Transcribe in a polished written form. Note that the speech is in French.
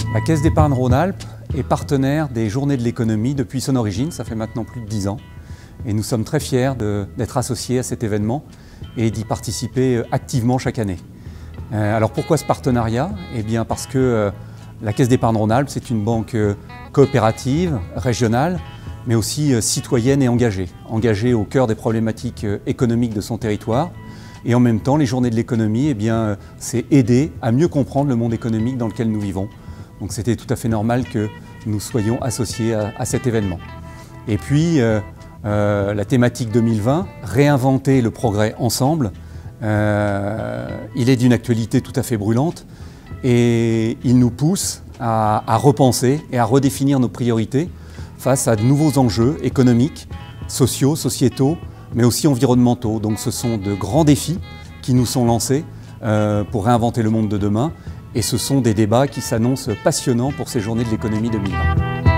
La Caisse d'épargne Rhône-Alpes est partenaire des Journées de l'économie depuis son origine, ça fait maintenant plus de 10 ans. Et nous sommes très fiers d'être associés à cet événement et d'y participer activement chaque année. Alors pourquoi ce partenariat? Eh bien parce que la Caisse d'épargne Rhône-Alpes, c'est une banque coopérative, régionale, mais aussi citoyenne et engagée au cœur des problématiques économiques de son territoire. Et en même temps, les Journées de l'économie, eh bien, c'est aider à mieux comprendre le monde économique dans lequel nous vivons. Donc c'était tout à fait normal que nous soyons associés à cet événement. Et puis, la thématique 2020, réinventer le progrès ensemble, il est d'une actualité tout à fait brûlante et il nous pousse à repenser et à redéfinir nos priorités face à de nouveaux enjeux économiques, sociaux, sociétaux, mais aussi environnementaux. Donc ce sont de grands défis qui nous sont lancés pour réinventer le monde de demain et ce sont des débats qui s'annoncent passionnants pour ces Journées de l'économie 2020.